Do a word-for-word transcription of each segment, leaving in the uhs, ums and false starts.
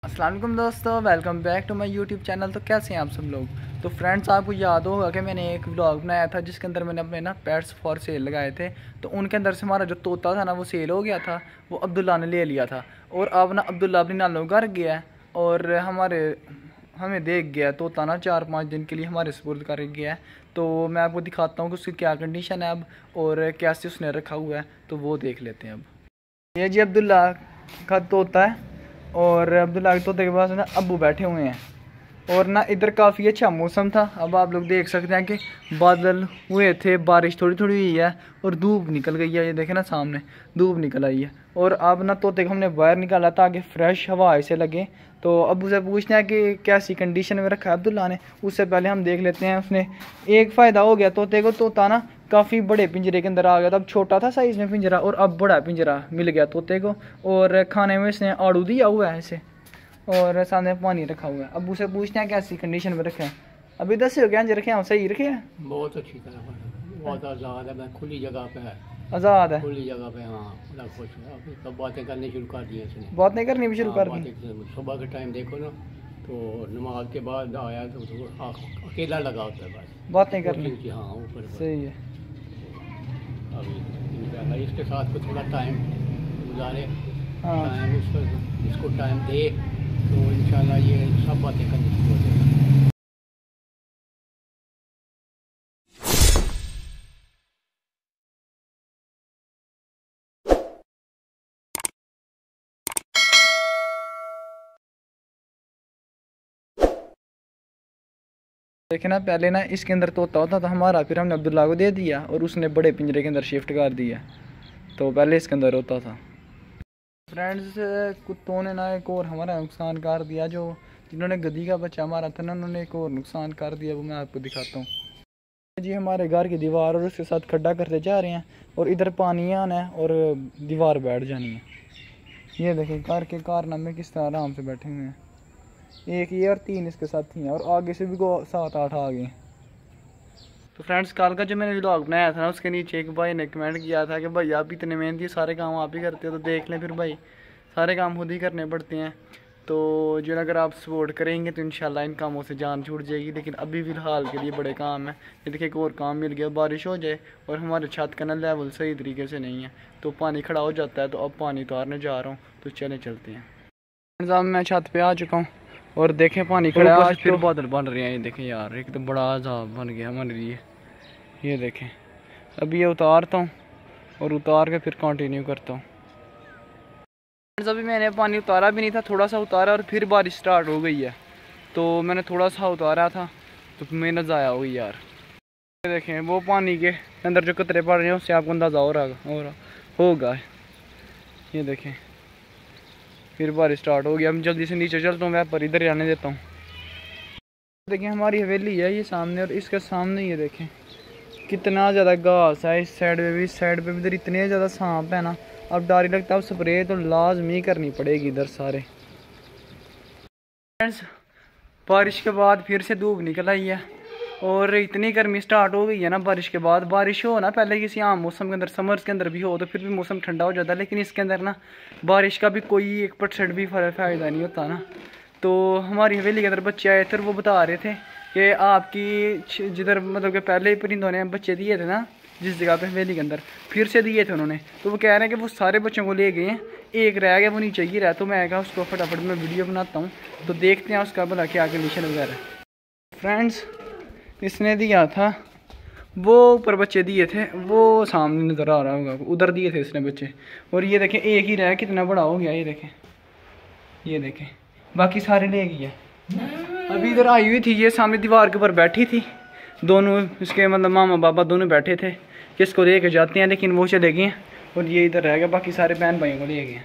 अस्सलाम वालेकुम दोस्तों, welcome back to my YouTube channel. तो कैसे हैं आप सब लोग। तो फ्रेंड्स, आपको याद होगा कि मैंने एक व्लॉग बनाया था जिसके अंदर मैंने अपने ना पेट्स फॉर सेल लगाए थे। तो उनके अंदर से हमारा जो तोता था ना वो सेल हो गया था, वो अब्दुल्ला ने ले लिया था। और अब ना अब्दुल्ला अपनी नालों घर गया है और हमारे हमें देख गया तोता ना चार पाँच दिन के लिए हमारे सुपुर्द कर गया है। तो मैं आपको दिखाता हूँ कि उसकी क्या कंडीशन है अब और कैसे उसने रखा हुआ है, तो वो देख लेते हैं। अब ये जी अब्दुल्ला का तोता है और अब्दुल्ला के तोते के पास ना अब्बू बैठे हुए हैं। और ना इधर काफ़ी अच्छा मौसम था। अब आप लोग देख सकते हैं कि बादल हुए थे, बारिश थोड़ी थोड़ी हुई है और धूप निकल गई है। ये देखें ना, सामने धूप निकल आई है। और अब ना तोते को हमने बाहर निकाला ताकि फ्रेश हवा ऐसे लगे। तो अब उसे पूछना है कि कैसी कंडीशन में रखा है अब्दुल्ला ने। उससे पहले हम देख लेते हैं। उसने एक फ़ायदा हो गया तोते को, तोता ना काफ़ी बड़े पिंजरे के अंदर आ गया था। अब छोटा था साइज़ में पिंजरा और अब बड़ा पिंजरा मिल गया तोते को। और खाने में इसने आड़ू दिया हुआ है इसे और सामने पानी रखा हुआ है। अब उसे पूछते हैं कैसी कंडीशन में रखे हैं। अभी दस हो गया जी, रखे हैं सही रखे हैं, बहुत अच्छी तरह, बहुत आज़ाद है। मैं खुली जगह पे है, आज़ाद है, खुली जगह पे। हाँ, बड़ा खुश है। अभी सब बातें करनी शुरू कर दी इसने, बात नहीं करनी भी शुरू कर दी। सुबह के टाइम देखो ना, तो नमाज के बाद आया तो, तो अकेला लगा होता है, बस बात नहीं करनी। हाँ, ऊपर सही है। अभी इसके साथ को थोड़ा टाइम गुजारे, हाँ, टाइम उसको इसको टाइम दे तो इंशाल्लाह ये सब बातें करनी शुरू हो जाएगी। देखे ना, पहले ना इसके अंदर तोता होता था हमारा, फिर हमने अब्दुल्ला को दे दिया और उसने बड़े पिंजरे के अंदर शिफ्ट कर दिया। तो पहले इसके अंदर होता था। फ्रेंड्स, कुत्तों ने ना एक और हमारा नुकसान कर दिया। जो जिन्होंने गधी का बच्चा मारा था ना, उन्होंने एक और नुकसान कर दिया, वो मैं आपको दिखाता हूँ जी। हमारे घर की दीवार और उसके साथ खड्डा करते जा रहे हैं और इधर पानी आना है और दीवार बैठ जानी है। ये देखें घर के कारनामे किस तरह आराम से बैठे हुए हैं। एक ये और तीन इसके साथी हैं और आगे से भी को सात आठ आ गए। तो फ्रेंड्स, कल का जो मैंने व्लॉग बनाया था ना, उसके नीचे एक भाई ने कमेंट किया था कि भाई आप इतने मेहनती, सारे काम आप ही करते हो। तो देख लें फिर भाई, सारे काम खुद ही करने पड़ते हैं। तो जो अगर आप सपोर्ट करेंगे तो इंशाल्लाह इन कामों से जान छूट जाएगी। लेकिन अभी फ़िलहाल के लिए बड़े काम है। ये देखिए एक और काम मिल गया, बारिश हो जाए और हमारे छत का ना लेवल सही तरीके से नहीं है तो पानी खड़ा हो जाता है। तो अब पानी उतारने जा रहा हूँ, तो चले चलते हैं। अब मैं छत पर आ चुका हूँ और देखें पानी खड़ा है। फिर तो बादल बन रहे हैं। ये देखें यार, एक तो बड़ा अजाब बन गया हमारे लिए। ये देखें, अभी ये उतारता हूँ और उतार के फिर कंटिन्यू करता हूँ। अभी मैंने पानी उतारा भी नहीं था, थोड़ा सा उतारा और फिर बारिश स्टार्ट हो गई है। तो मैंने थोड़ा सा उतारा था तो मेहनत ज़ाया हुई यार। ये देखें, वो पानी के अंदर जो कतरे पड़ रहे हैं उससे आपको अंदाज़ा हो रहा हो रहा होगा। ये देखें, फिर बारिश स्टार्ट हो गया। मैं जल्दी से नीचे चलता हूँ, मैं पर इधर जाने देता हूँ। देखिए हमारी हवेली है ये सामने, और इसके सामने ये देखें कितना ज़्यादा घास है। इस साइड पे भी, इस साइड पे भी, इधर इतने ज़्यादा सांप है ना। अब डर ही लगता है। अब स्प्रे तो लाजमी करनी पड़ेगी इधर सारे। फ्रेंड्स, बारिश के बाद फिर से धूप निकल आई है और इतनी गर्मी स्टार्ट हो गई है ना बारिश के बाद। बारिश हो ना पहले किसी आम मौसम के अंदर, समर्स के अंदर भी हो तो फिर भी मौसम ठंडा हो जाता है। लेकिन इसके अंदर ना बारिश का भी कोई एक परसेंट भी फ़ायदा नहीं होता ना। तो हमारी हवेली के अंदर बच्चे आए थे, वो बता रहे थे कि आपकी जिधर मतलब कि पहले ही परिंदों ने बच्चे दिए थे ना, जिस जगह पे हवेली के अंदर फिर से दिए थे उन्होंने, तो वो कह रहे हैं कि वो सारे बच्चों को ले गए हैं, एक रह गया, वो नीचे ही रहा। तो मैं कहा उसको फटाफट मैं वीडियो बनाता हूँ, तो देखते हैं उसका भला क्या कंडीशन वगैरह। फ्रेंड्स, इसने दिया था, वो ऊपर बच्चे दिए थे, वो सामने नज़र आ रहा होगा, उधर दिए थे इसने बच्चे। और ये देखें एक ही रहा, कितना बड़ा हो गया। ये देखें, ये देखें, बाकी सारे ले गई है। अभी इधर आई हुई थी, ये सामने दीवार के ऊपर बैठी थी। दोनों इसके मतलब मामा बाबा दोनों बैठे थे कि इसको ले के जाते हैं, लेकिन वो चले गए और ये इधर रह गया। बाकी सारे बहन भाइयों को ले गए।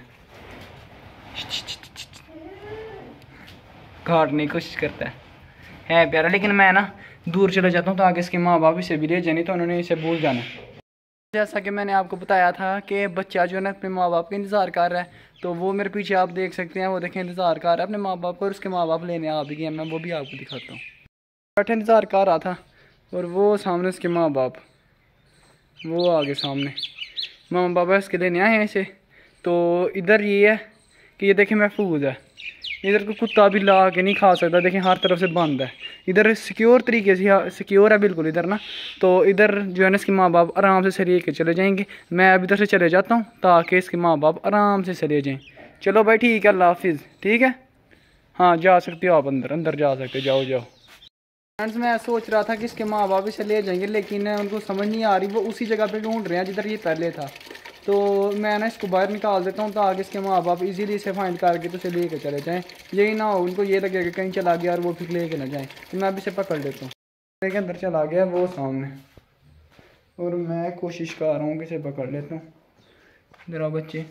काटने की कोशिश करता है है प्यारा, लेकिन मैं ना दूर चले जाता हूँ तो आगे इसके माँ बाप इसे भी ले जाने, तो उन्होंने इसे भूल जाना। जैसा कि मैंने आपको बताया था कि बच्चा जो है ना अपने माँ बाप का इंतज़ार कर रहा है, तो वो मेरे पीछे आप देख सकते हैं, वो देखें इंतज़ार कर रहा है अपने माँ बाप को और उसके माँ बाप लेने आ भी गए। मैं वो भी आपको दिखाता हूँ। बैठे इंतज़ार कर रहा था और वो सामने उसके माँ बाप, वो आगे सामने मामा बाबा इसके लेने आए हैं इसे। तो इधर ये है कि ये देखें महफूज है, इधर को कुत्ता भी ला के नहीं खा सकता, देखें हर तरफ से बंद है। इधर सिक्योर तरीके से सिक्योर है बिल्कुल इधर ना। तो इधर जो है ना इसके माँ बाप आराम से सरिए के चले जाएंगे। मैं अब इधर से चले जाता हूँ ताकि इसके माँ बाप आराम से चले जाएँ। चलो भाई ठीक है, अल्लाह हाफिज़। ठीक है, हाँ जा सकते हो आप, अंदर अंदर जा सकते हो, जाओ जाओ। फ्रेंड्स मैं सोच रहा था कि इसके माँ बाप इसे ले जाएंगे, लेकिन उनको समझ नहीं आ रही, वो उसी जगह पे ढूंढ रहे हैं जिधर ये पहले था। तो मैं ना इसको बाहर निकाल देता हूँ ताकि इसके माँ बाप इजीली इसे फाइंड करके तो इसे ले कर चले जाएँ। यही ना हो उनको ये लगे कि कहीं चला गया और वो फिर ले के ना जाएँ। तो मैं अभी इसे पकड़ लेता हूँ। मेरे अंदर चला गया वो सामने, और मैं कोशिश कर रहा हूँ कि इसे पकड़ लेता हूँ। जरा बच्चे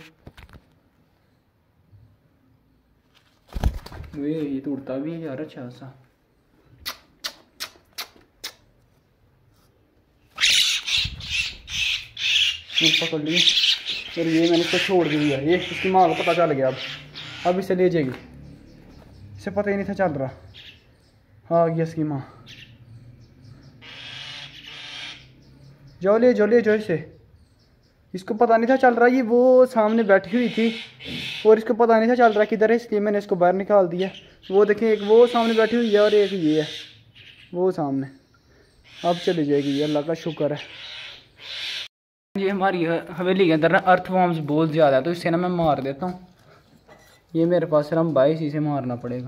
वे ये तो उड़ता भी है यार, अच्छा सा। पकड़ ली और ये मैंने इसको छोड़ दिया। ये इसकी माँ को पता चल गया, अब अब इसे ले जाएगी। इसे पता ही नहीं था चल रहा। हाँ गया इसकी माँ, जाओ ले जाओ ले जाओ इसे। इसको पता नहीं था चल रहा, ये वो सामने बैठी हुई थी और इसको पता नहीं था चल रहा किधर है, इसलिए मैंने इसको बाहर निकाल दिया। वो देखें एक वो सामने बैठी हुई है और एक ये है वो सामने। अब चली जाएगी, अल्लाह का शुक्र है। ये हमारी हवेली के अंदर ना अर्थवॉर्म्स बहुत ज़्यादा है, तो इससे ना मैं मार देता हूँ। ये मेरे पास सिर्फ बाईस ही से मारना पड़ेगा।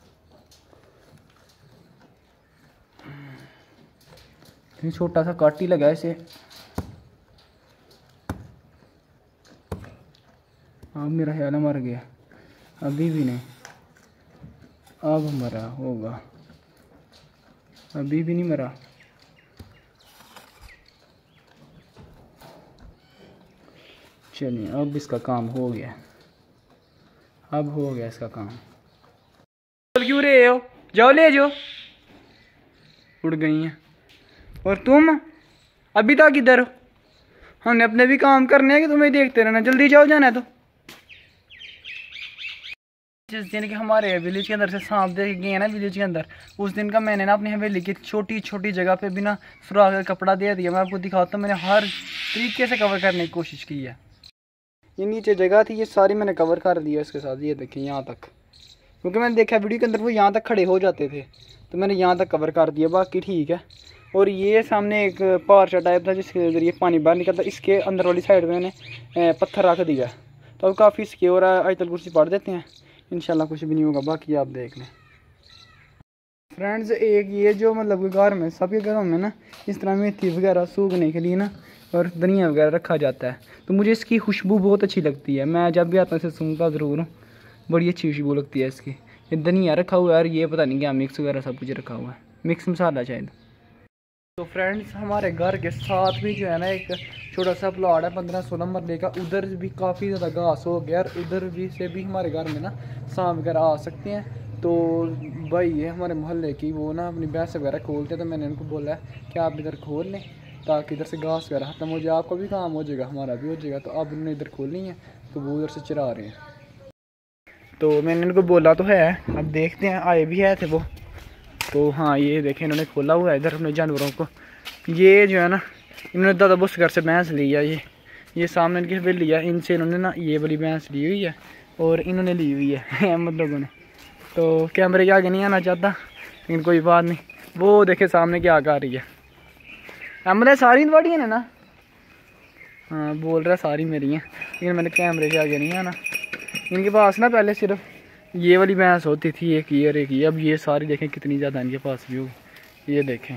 छोटा सा काटी लगा है इसे। अब मेरा ख्याल मर गया, अभी भी नहीं, अब मरा होगा, अभी भी नहीं मरा। चलिए अब इसका काम हो गया, अब हो गया इसका काम। क्यों रहे हो, जाओ ले जाओ। उड़ गई हैं। और तुम अभी तक इधर हो, हमने अपने भी काम करने हैं कि तुम्हें देखते रहना, जल्दी जाओ जाना है तो। जिस दिन के हमारे विलेज के अंदर से सांप देख गए हैं ना विलेज के अंदर, उस दिन का मैंने ना अपनी हवेली की छोटी छोटी जगह पे भी ना सुराख का कपड़ा दे दिया। मैं आपको दिखाता हूँ, मैंने हर तरीके से कवर करने की कोशिश की है। ये नीचे जगह थी, ये सारी मैंने कवर कर दिया इसके साथ। ये देखिए यहाँ तक, क्योंकि मैंने देखा वीडियो के अंदर वो यहाँ तक खड़े हो जाते थे, तो मैंने यहाँ तक कवर कर दिया, बाकी ठीक है। और ये सामने एक पार्चा टाइप था जिसके ज़रिए पानी बाहर निकलता, इसके अंदर वाली साइड में मैंने पत्थर रख दिया, तो अब काफ़ी सिक्योर है। आयतल कुर्सी पढ़ देते हैं, इंशाल्लाह कुछ भी नहीं होगा, बाकी आप देख लें। फ्रेंड्स एक ये जो मतलब घर में सबके घरों में ना इस तरह मेथी वगैरह सूखने के लिए ना और धनिया वगैरह रखा जाता है, तो मुझे इसकी खुशबू बहुत अच्छी लगती है। मैं जब भी आता हूँ इसे सूंघता ज़रूर हूँ, बड़ी अच्छी खुशबू लगती है इसकी। ये धनिया रखा हुआ है और ये पता नहीं क्या मिक्स वगैरह सब कुछ रखा हुआ है, मिक्स मसाला शायद। तो फ्रेंड्स हमारे घर के साथ भी जो है ना एक छोटा सा प्लॉट है पंद्रह सोलह मरले का, उधर भी काफ़ी ज़्यादा घास हो गया और उधर भी से भी हमारे घर में ना सांप वगैरह आ सकते हैं। तो भाई ये हमारे मोहल्ले की वो ना अपनी भैंस वगैरह खोलते, तो मैंने उनको बोला है कि आप इधर खोल लें ताकि इधर से घास वगैरह खत्म हो जाए, आपका भी काम हो जाएगा हमारा भी हो जाएगा। तो अब उन्होंने इधर खोलनी है, तो वो उधर से चरा रहे हैं। तो मैंने उनको बोला तो है, अब देखते हैं, आए भी है थे वो। तो हाँ ये देखें इन्होंने खोला हुआ है इधर अपने जानवरों को। ये जो है ना इन्होंने दादा बुस घर से भैंस ली है, ये ये सामने इनकी हवेली है, इनसे इन्होंने ना ये वाली भैंस ली हुई है और इन्होंने ली हुई है अहमद लोगों ने। तो कैमरे के आगे नहीं आना चाहता, लेकिन कोई बात नहीं। वो देखे सामने क्या आ रही है, अहमद है सारी बड़ी है ना। हाँ बोल रहा सारी मेरी हैं, लेकिन मैंने कैमरे के आगे नहीं आना। इनके पास ना पहले सिर्फ ये वाली भैंस होती थी, एक ये और एक ये, अब ये सारी देखें कितनी ज़्यादा इनके पास भी होगी, ये देखें।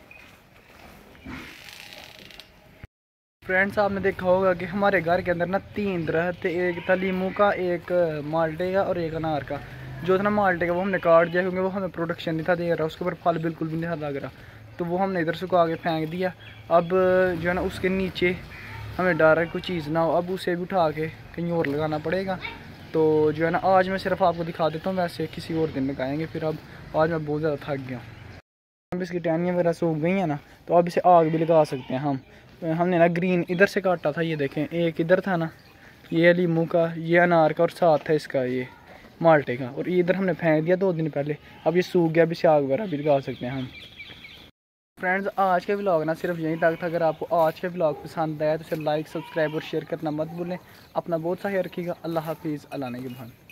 फ्रेंड्स आपने देखा होगा कि हमारे घर के अंदर ना तीन दरख्त, एक था लीमू का, एक माल्टे का और एक अनार का। जो था ना माल्टे का वो हमने काट दिया क्योंकि वो हमें प्रोडक्शन नहीं था दे रहा, उसके ऊपर फल बिल्कुल भी नहीं था लग रहा, तो वो हमने इधर सुखा के फेंक दिया। अब जो है ना उसके नीचे हमें डर है कोई चीज़ ना हो, अब उसे भी उठा के कहीं और लगाना पड़ेगा। तो जो है ना आज मैं सिर्फ आपको दिखा देता हूँ, वैसे किसी और दिन लगाएंगे फिर। अब आज मैं बहुत ज़्यादा थक गया हूँ, अब इसकी टहनियाँ वगैरह सूख गई हैं ना, तो अब इसे आग भी लगा सकते हैं हम। हमने ना ग्रीन इधर से काटा था, ये देखें एक इधर था ना, ये लीमू का, ये अनार का और साथ था इसका ये माल्टे का, और ये इधर हमने फेंक दिया दो दिन पहले। अब ये सूख गया, अब इसे आग वगैरह भी लगा सकते हैं हम। फ्रेंड्स आज के व्लॉग ना सिर्फ यहीं तक था। अगर आपको आज के व्लॉग पसंद आया तो इसे लाइक सब्सक्राइब और शेयर करना मत भूलें। अपना बहुत सा ख्याल रखिएगा। अल्लाह हाफिज़, अल्लाह ने के भान।